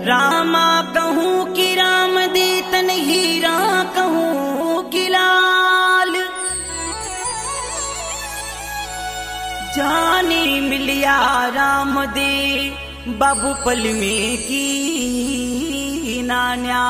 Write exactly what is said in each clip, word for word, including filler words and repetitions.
रामा कहूँ कि राम दी तन हीरा कहूँ कि लाल, जानी मिलिया राम दे बाबू पल में की नान्या।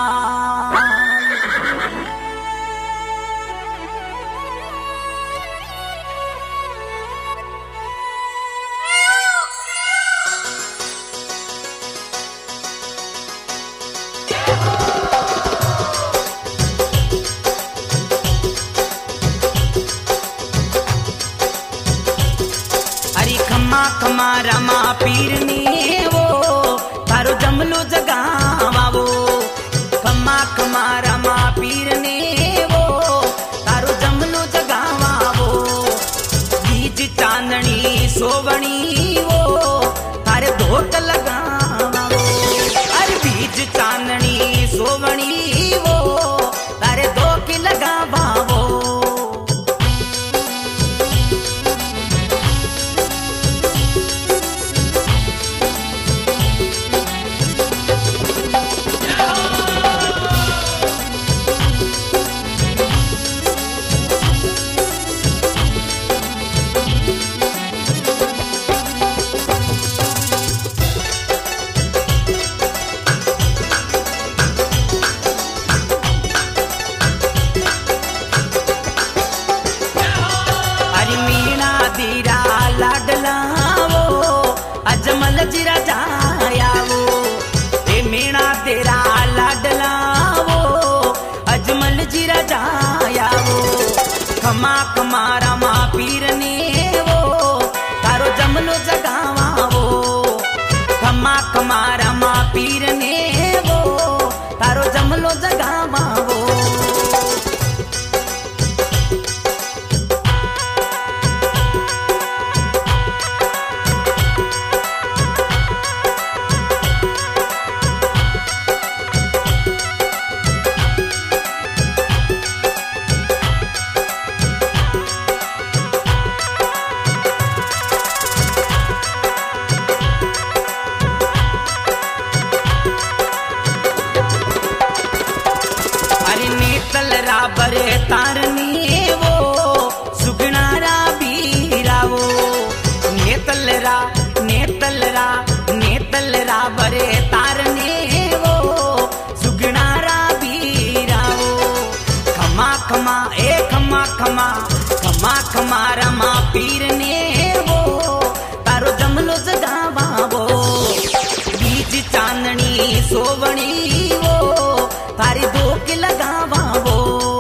खमा रमा पीर ने वो तारो जमलो जगावा वो, खमा खमा रमा पीर ने वो तारो जमलो जगावा वो, बीज चांदनी सोवणी वो तारे धोत लगावा वो, अरे बीज चांदनी सोवणी वो तारे धोक लगावा वो। अजमल जीरा जाया वो ए मीणा तेरा लाडला वो, अजमल जीरा जाया वो, खमा खमा रमा पीर ने वो तारो जमलो जगावा वो, खमा खमा रमा पीर ने वो तारो जमलो जगावा वो। बरे तारनी वो सुगनारा बीरा वो, नेतलरा नेतलरा नेतलरा बरे तारने वो सुगनारा बीरा वो, खमा खमा ए खमा खमा खमा खमा रमा पीर ने वो तारो जमलो जगावा वो, बीज चांदनी सोवणी वो तारी धोक लगावा वो।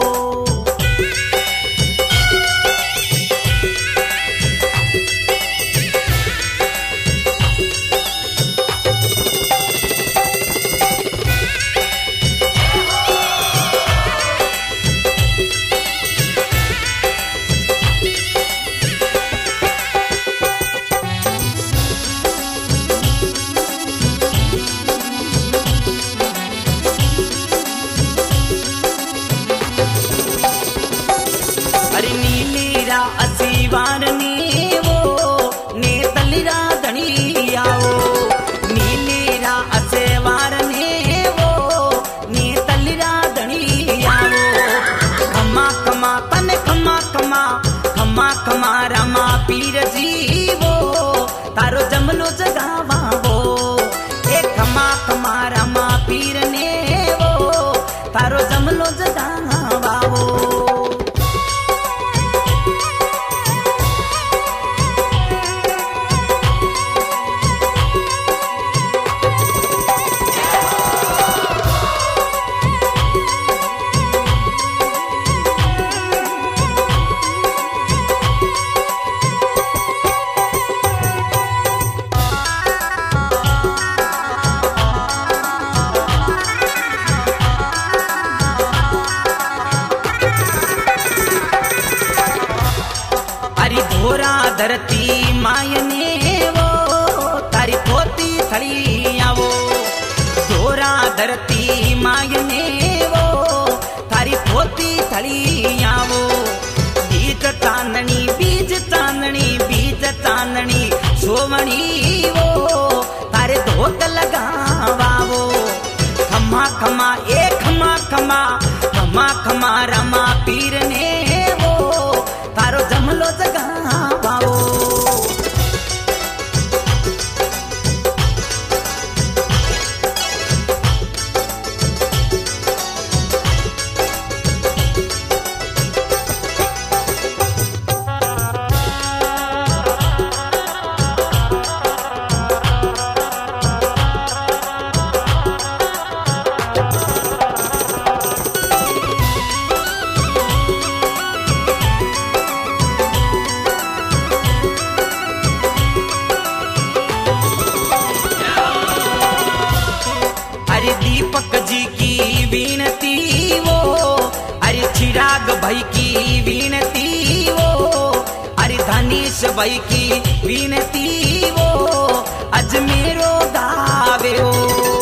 वारने वो नेतलिरा धनिया वो, नीलेरा असे वारने वो नेतलिरा धनिया वो, खमा खमा तन खमा खमा खमा खमा रमा पीर जी वो तारो जमलो जगावा वो, ए खमा खमा रमा पीर ने वो तारो जमलो जगावा वो। धरती मायने वो तारी पोती थड़िया वो, दोरा धरती मायने वो तारी पोती थड़िया वो, बीज चांदनी बीज चांदनी बीज चांदनी सोवणी वो तारे धोत लगावा वो, खमा ए खमा खमा खमा खमा रमा पीर ने वो तारो जमलो जगा बाओ। दीपक जी की विनती वो, अरे चिराग भाई की विनती वो, अरे धनीश भाई की विनती वो, अजमेरो गावे हो।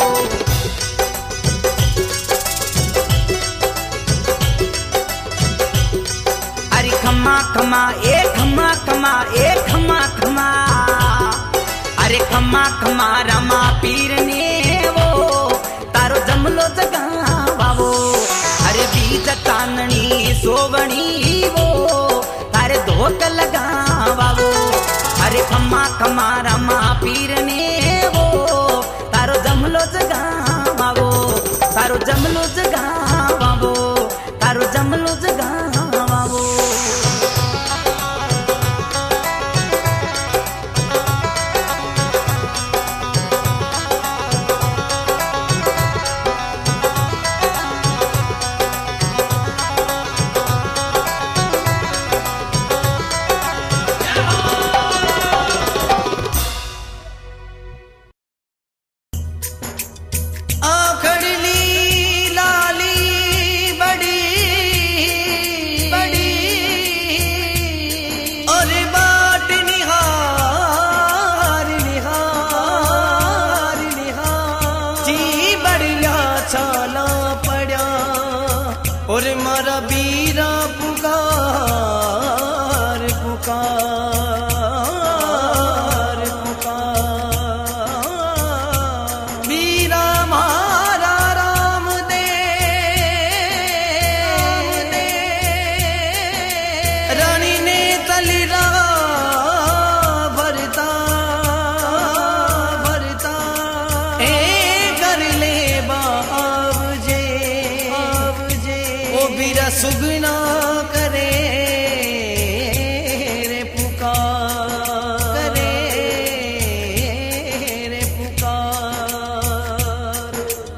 अरे खमा खमा ए खमा खमा ए खमा खमा, अरे खमा खमा रमा पीर ने वो तारो जमलो जगा बाबो। अरे बीज काननी सोवणी वो तारे धोक लगा बाबो। अरे खमा खमा रमा पीर ने वो तारो जमलो जगा बाबो, तारो जमलो जगा बाबो, तारो जमलो जगा बाबो। और मारा बीरा पुकार पुकार पुकार, बीरा मारा राम दे रानी ने तलिरा भरता भरता ए कर ले बाब जे बीरा सुगना करे रे पुकार, करे रे पुकार।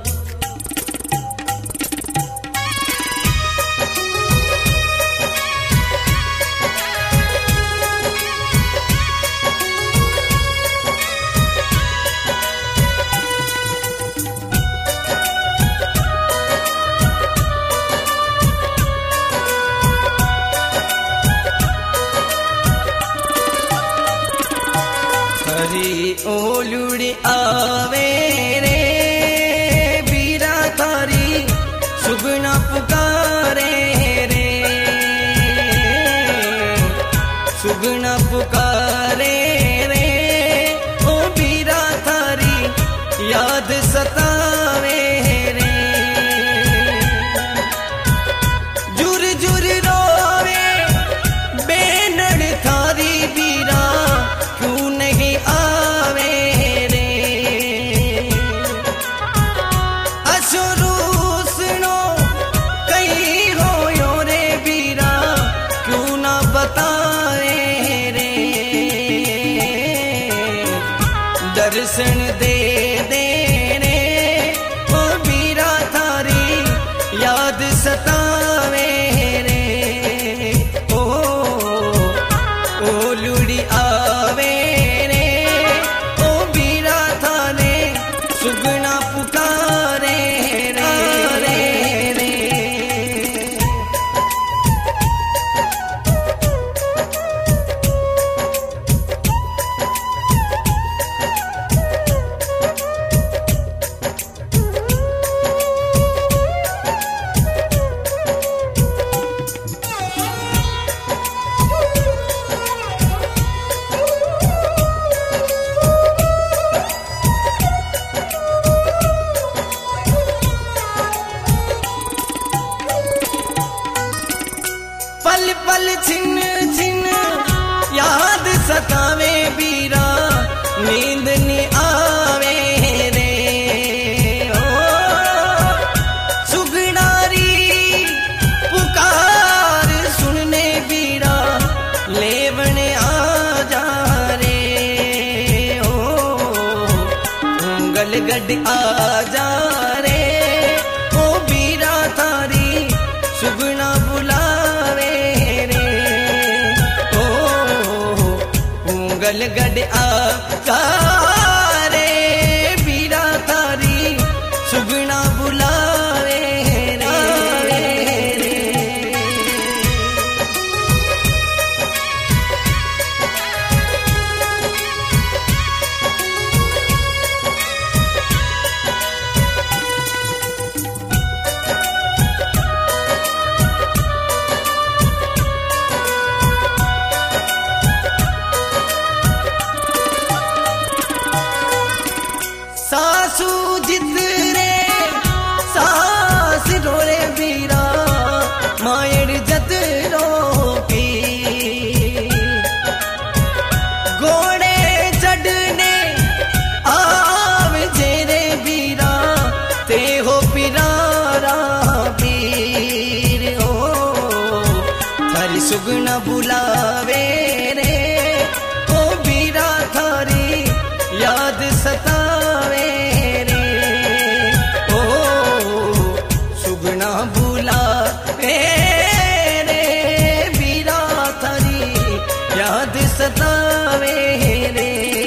ओलुड़ी आवे रे बीरा थारी सुगना पुकारे रे, सुगना पुकारे रे ओ बीरा थारी याद सतावे रे। जुर जुर रोवे बेनड़ थारी बीरा क्यों नहीं आवे रे। अशुरूसनो कहीं हो यो रे बीरा क्यों ना बताए रे। दर्शन दे दे रे ओ बीरा थारी याद सतावे रे। ओ ओ लुड़ी आवे रे ओ बीरा थाने सुगना पुकारे रे रे रे। बीरा नींद नी आवे रे ओ सुगनारी पुकार सुनने बीरा लेवने आ जा रे ओ उंगल गड आ जा रे ओ बीरा थारी सुगना बुलावे रे ओ उंगल गड आ जा रे बीरा थारी सुगना बुलावे रे सासू जित रे सास रोरे बीरा मायर जत रो पी घोड़े चढ़ने आव जेरे बीरा ते हो पिरारा पीर ओ थारी सुगना बुलावे रे ओ बीरा थारी याद सतावे रे ओ सुगना बुलावे रे बीरा थारी याद सतावे रे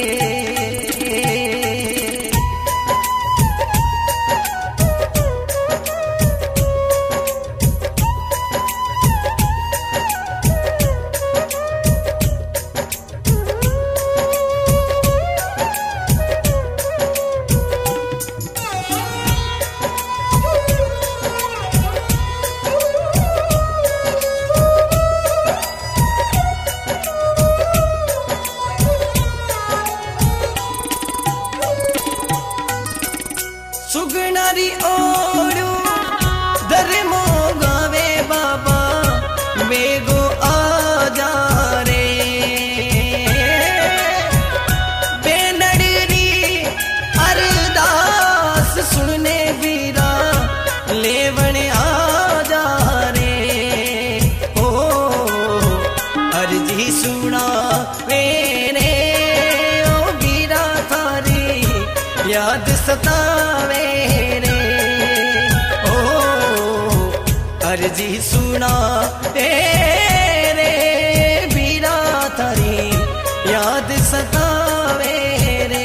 सुगनारी ओड़ू धर्मो गावे बाबा मेगो आ जा रे बेनड़री अरदास सुनने बीरा लेवने आ जा रे ओ अर्जी सुना मेरे ओ बीरा थारी याद सतावे रे ओ अर्जी सुना तेरे बीरा थारी याद सतावे रे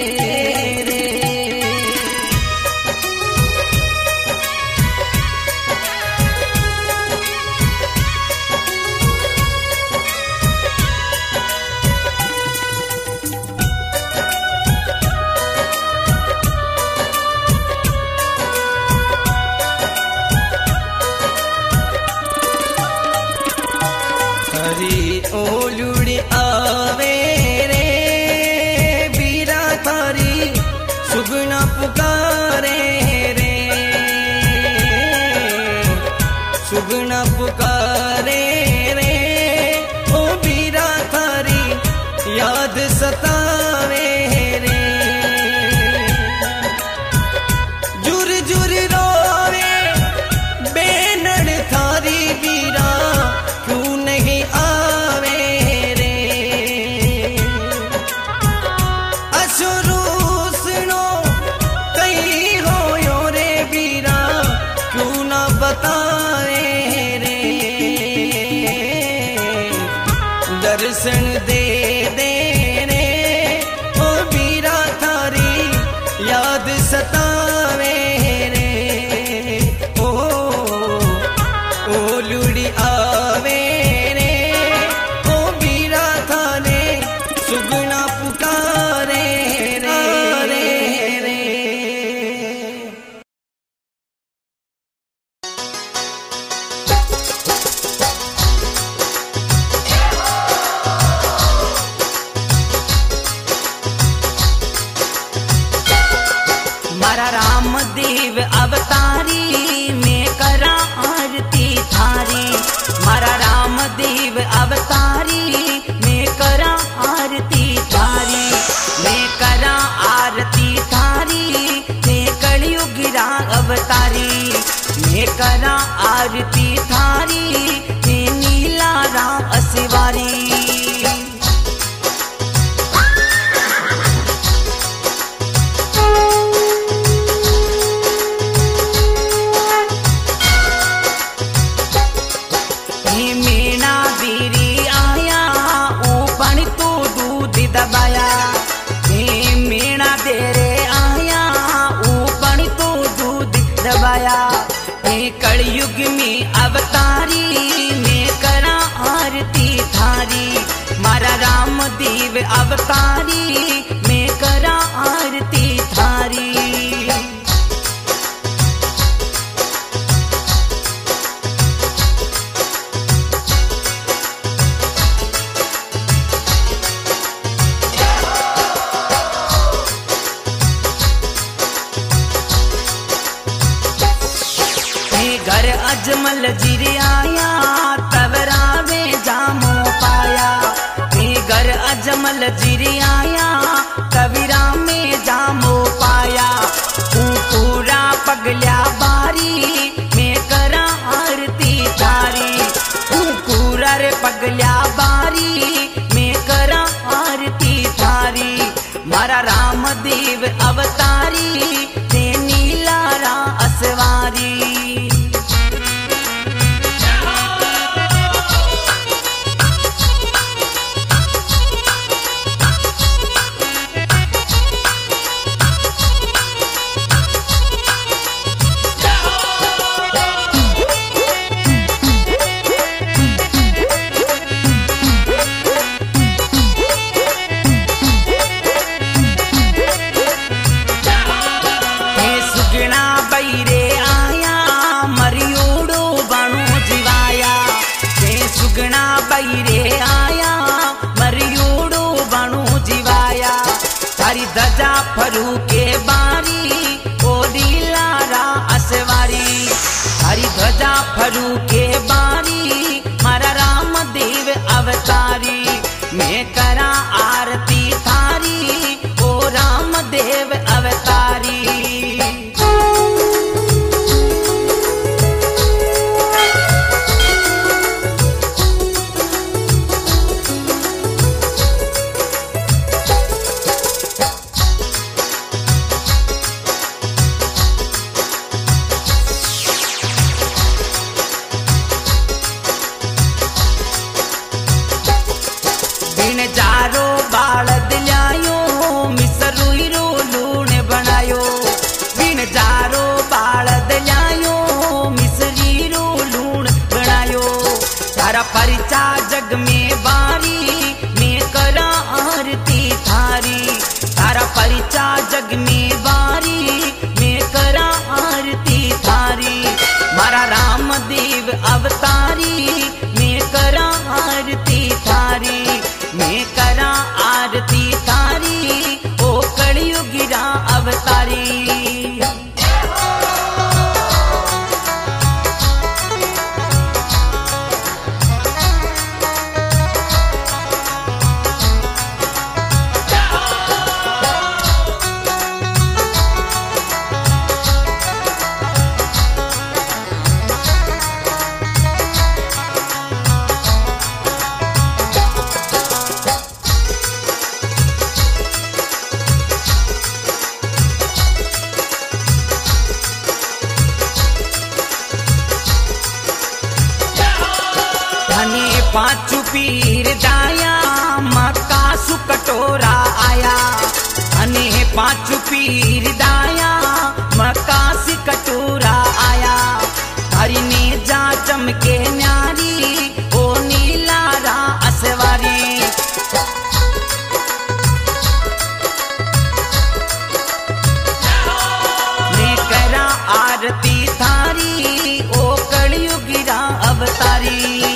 ओलुड़ी आवे रे बीरा थारी सुगना पुकारे रे सुगना पुकारे रे ओ बीरा थारी याद सतावे रे जुर जुर रोवे बेनड़ थारी बीरा क्यों नहीं आवे रे असुरूसनो कहीं हो रे बीरा क्यों ना बताए रे दर्शन दे दे रे ओ बीरा थारी याद सतावे रे ओ ओलुड़ी आवे रे ओ बीरा थाने सुगना पुकारे रे रे रे मारा रामदेव अवतारी में करा आरती थारी मारा रामदेव अवतारी में करा आरती थारी। देव अवतारी मैं करा आरती थारी। घर अजमल जिरे आया तवरा में जामो पाया। मैं घर अजमल जिरे आया तवरा में जामो पाया। तू पूरा पगल्या बारी मैं करा आरती थारी। तू पूरा रे पगल्या बारी मैं करा आरती थारी। मारा रामदेव अवतारी ते नीला रा असवारी। ध्वजा फरू के बारी ओ नीलारा असवारी। हरी ध्वजा फरू के बारी मारा रामदेव अवतारी। मैं करा आरती थारी ओ रामदेव अवतारी। जारो बाल दिलायो मिसरुई रो लूण बनायो। बिन जारो बाल दिलायो मिसरी रो लूण बनायो। तारा परिचा जग में बारी मैं करा आरती थारी। तारा परिचा जग में बारी मैं करा आरती थारी। मारा रामदेव अवतारी मैं करा आरती थारी। मैं करा आरती थारी ओ कलियुगिरा अवतारी। पांचू पीर जाया मक्का सु कटोरा आया। अने पांचू पीर दाया मक्का सी कटोरा आया। हरी ने जा चमके न्यारी ओ नीला रा असवारी। मैं करा आरती थारी ओ कलियुगिरा अवतारी।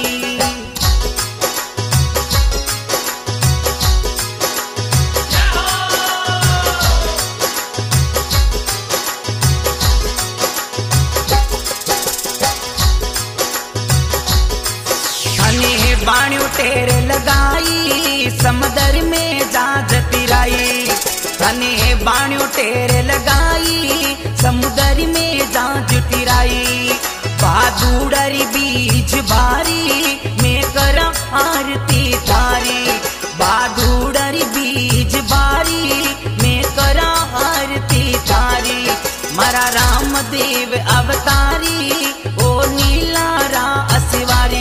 बाणियों तेरे लगाई समंदर में जाज तिराई। तने बाणियों तेरे लगाई समुद्र में जाज तिराई। बहादुरी बीज बारी मैं करा आरती थारी। बहादुरी बीज बारी मैं करा आरती थारी। मारा रामदेव अवतारी ओ नीला रा असवारी।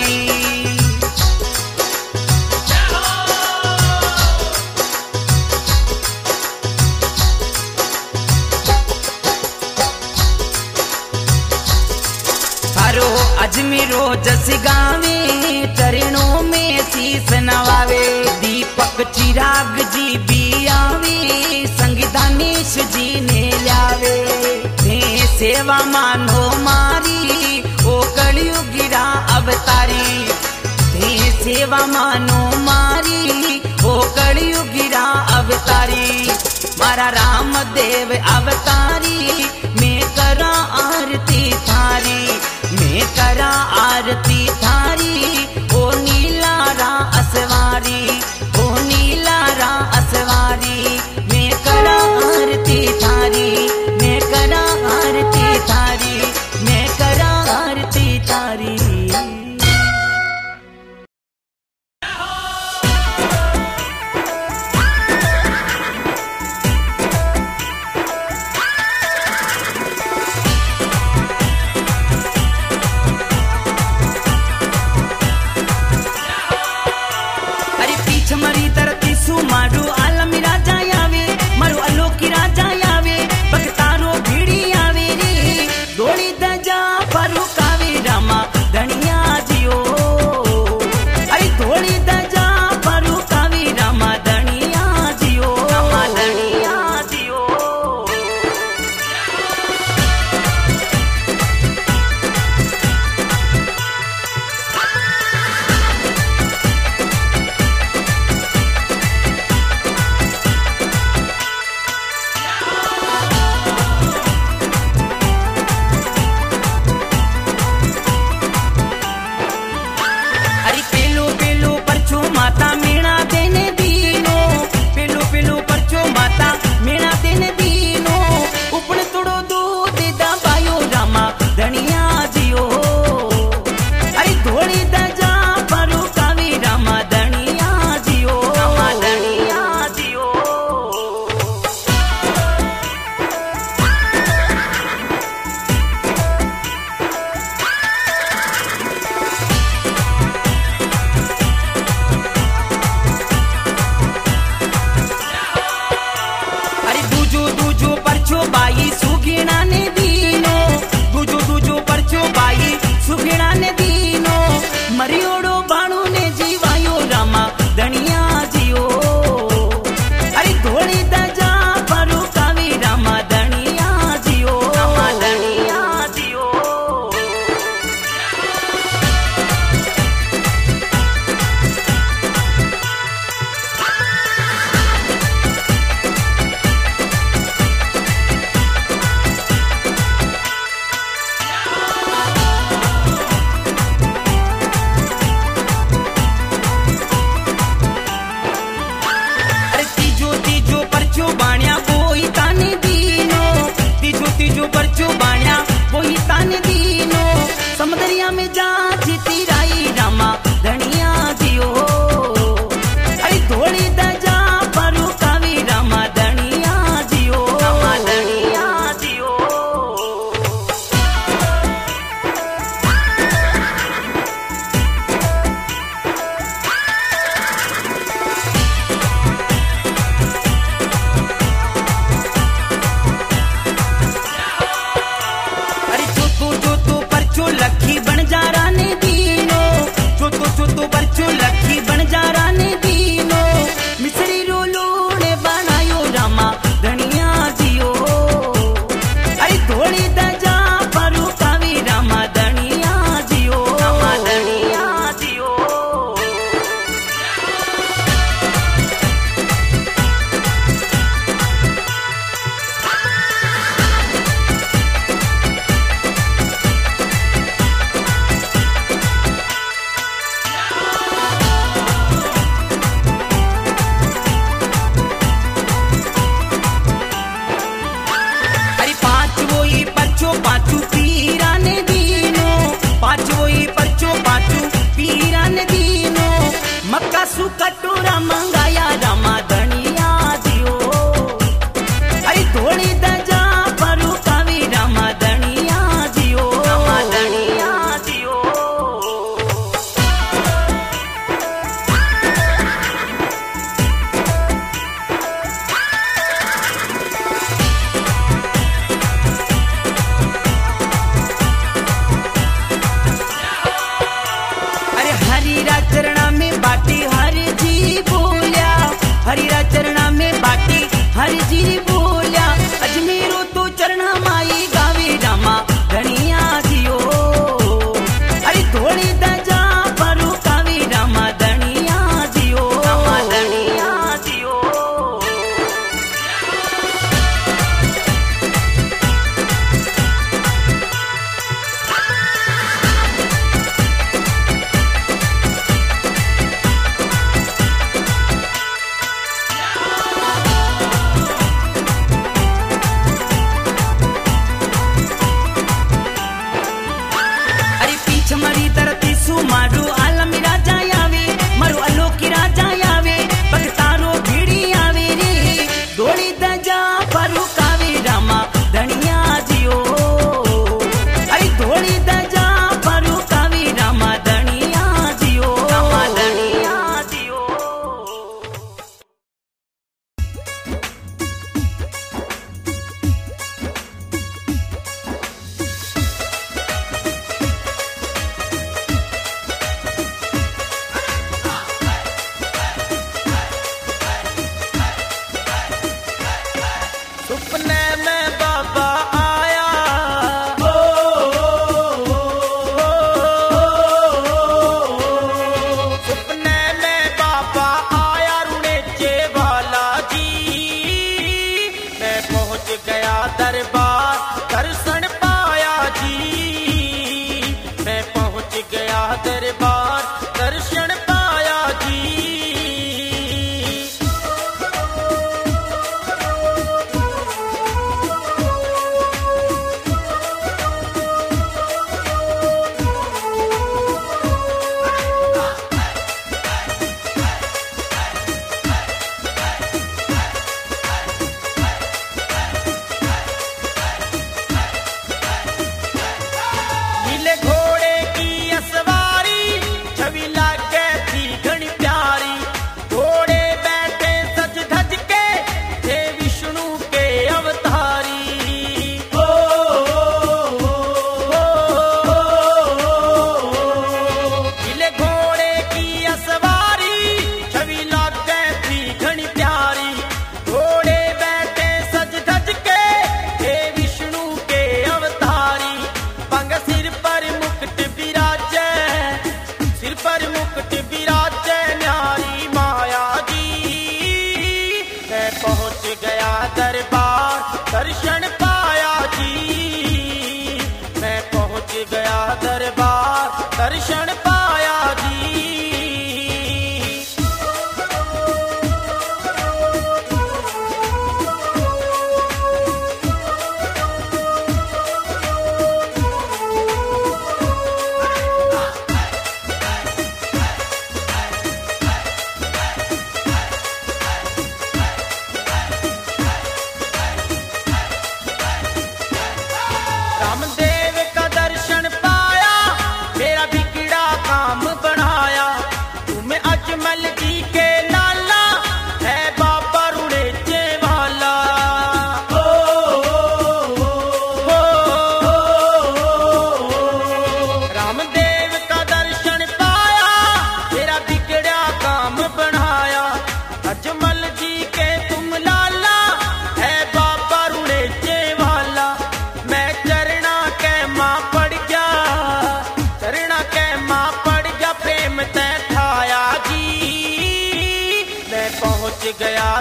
अजमेरो जस गावे चरणों में शीस नवावे। दीपक चिराग जी भी आवे संगीतानीश जी ने लावे। थे सेवा मानो मारी ओ कलयुगिरा अवतारी। थे सेवा मानो मारी ओ कलयुगिरा अवतारी। मारा रामदेव अवतारी मैं करा आरती थारी। मैं करा आरती थारी ओ नीला रा असवारी। ओ नीला रा असवारी मैं करा आरती थारी। मैं करा आरती थारी। मैं करा आरती थारी।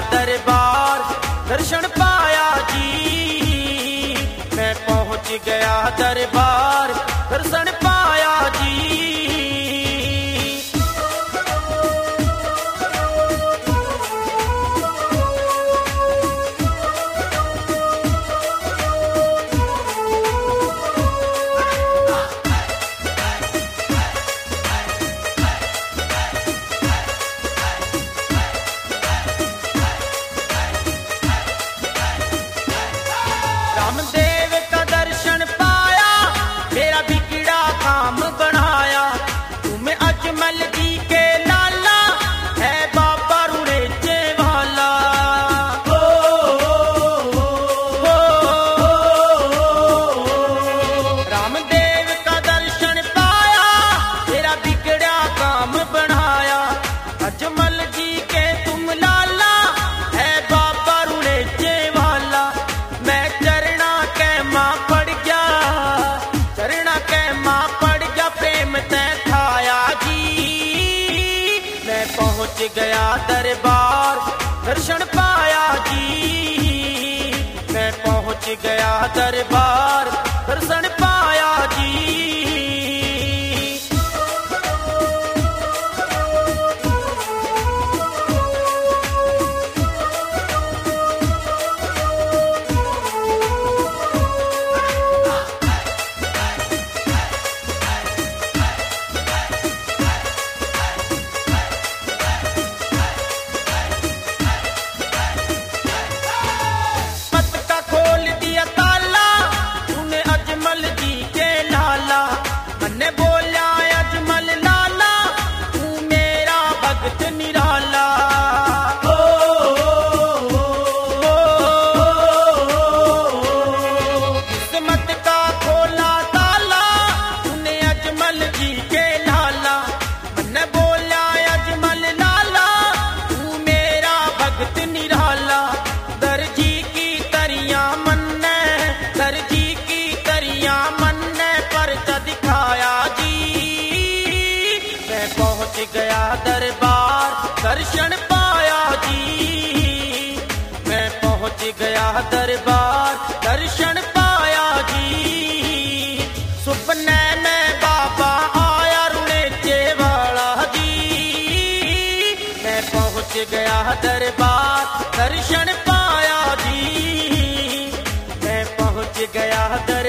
दरबार दर्शन पाया जी। मैं पहुंच गया दरबार दर्शन पाया जी। रामदेव का दर्शन पाया मेरा बिगड़ा काम बनाया। तुम्हें अजमल जी के लाला है बाबा रुड़ेचे वाला। ओ, ओ, ओ, ओ, रामदेव का दर्शन पाया मेरा बिगड़ा काम बनाया। अजमल जी के तुम लाला है बाबा रुड़ेचे वाला। मैं मां पड़ गया चरणा के मां पड़ गया प्रेम तै थाया जी। मैं पहुंच गया दरबार दर्शन पाया जी। मैं पहुंच गया दरबार दर्शन पाया जी। गया दरबार दर्शन पाया जी। मैं पहुंच गया दरबार दर्शन पाया जी। सुपने में बाबा आया रुड़ेचे वाला जी। मैं पहुंच गया दरबार दर्शन पाया जी। मैं पहुंच गया दरबार